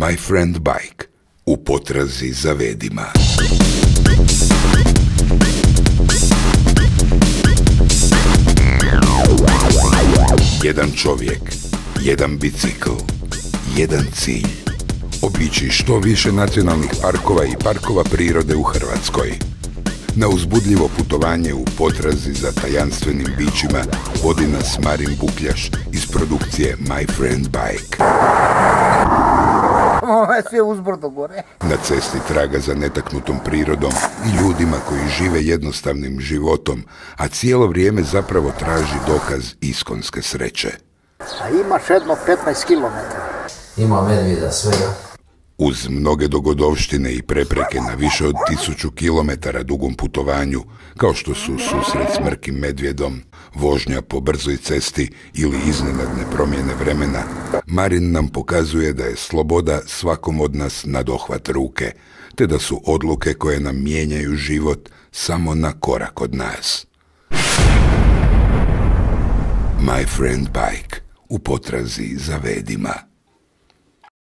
My Friend Bike, u potrazi za vedima. Jedan čovjek, jedan bicikl, jedan cilj. Obići što više nacionalnih parkova i parkova prirode u Hrvatskoj. Na uzbudljivo putovanje u potrazi za tajanstvenim bićima vodi nas Marin Bukljaš iz produkcije My Friend Bike. Ovo je sve uzbrdo gore. Na cesti traga za netaknutom prirodom i ljudima koji žive jednostavnim životom, a cijelo vrijeme zapravo traži dokaz iskonske sreće. A imaš jedno 15 kilometara. Ima medvjeda svega. Uz mnoge dogodovštine i prepreke na više od 1000 kilometara dugom putovanju, kao što su susret s mrkim medvjedom, vožnja po brzoj cesti ili iznenadne promjene vremena, Marin nam pokazuje da je sloboda svakom od nas na dohvat ruke, te da su odluke koje nam mijenjaju život samo na korak od nas. My Friend Bike, u potrazi za vedima.